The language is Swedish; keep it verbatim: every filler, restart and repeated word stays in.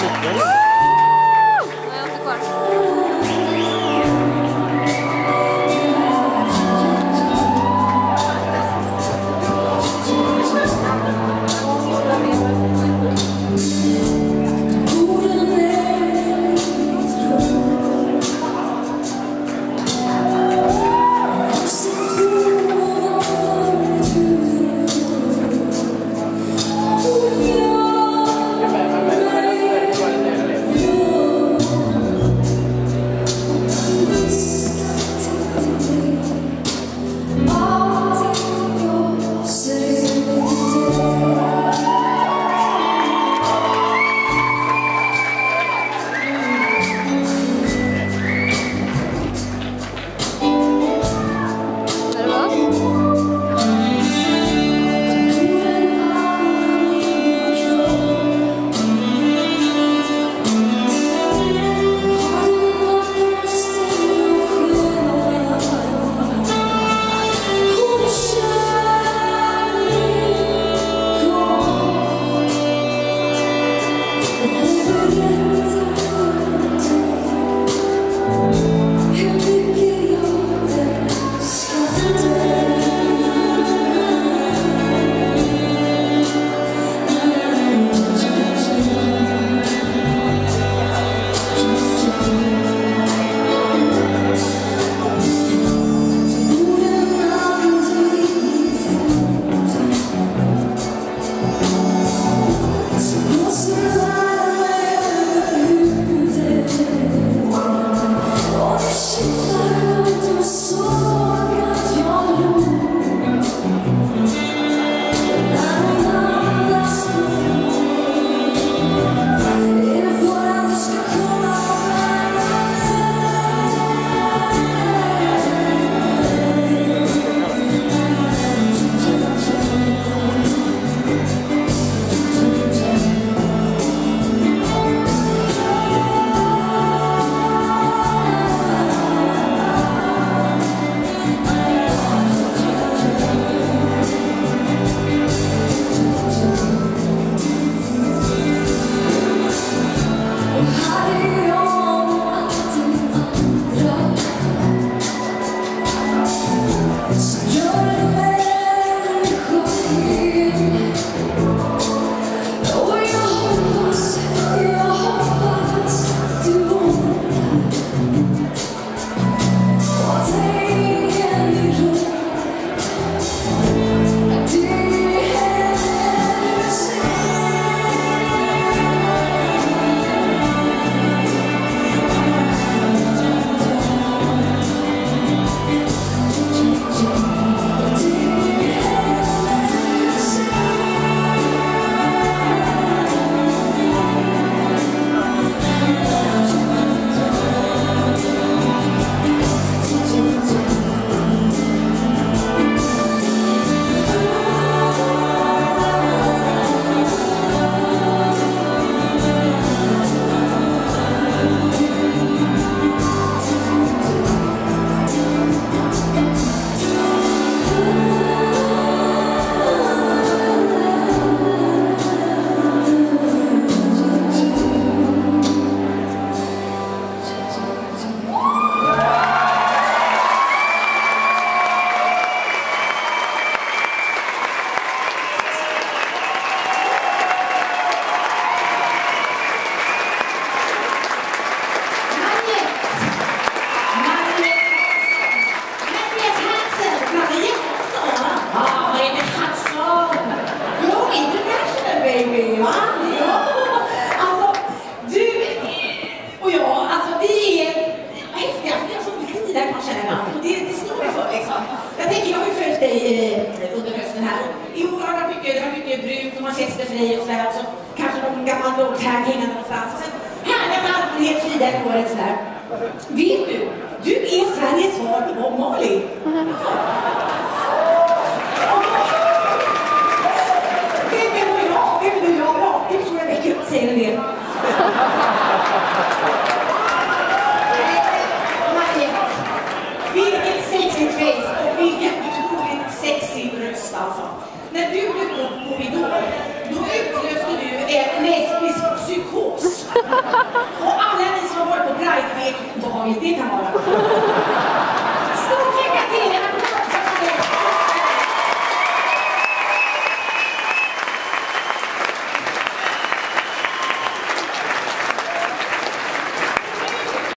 Manchester och sådär, och så kanske någon gammal lågtag hängande någonstans. Och sen härliga med allmänhet Frida i året sådär. Vet du, du är Sveriges svar på Bob Marley. Vem är då jag? Vem är då jag? Ja, det tror jag väcker upp, säger en del. Vilket sexigt face och vilken otroligt sexig röst alltså. När du blev upp på Idol, då utlöste du en lesbisk psykos. obehagligt det kan